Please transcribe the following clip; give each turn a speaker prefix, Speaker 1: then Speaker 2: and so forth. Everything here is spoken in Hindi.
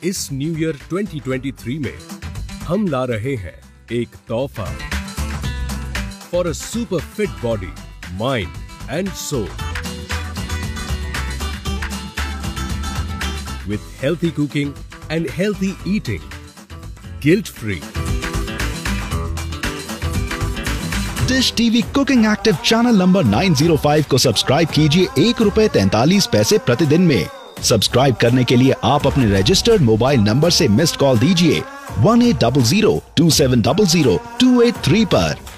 Speaker 1: इस न्यू ईयर 2023 में हम ला रहे हैं एक तोहफा for a super fit body, mind and soul with healthy cooking and healthy eating, guilt-free.
Speaker 2: Dish TV cooking active channel number 905 को सब्सक्राइब कीजिए ₹1.43 प्रतिदिन में। सब्सक्राइब करने के लिए आप अपने रजिस्टर्ड मोबाइल नंबर से मिस्ड कॉल दीजिए 1800 2700 283 पर।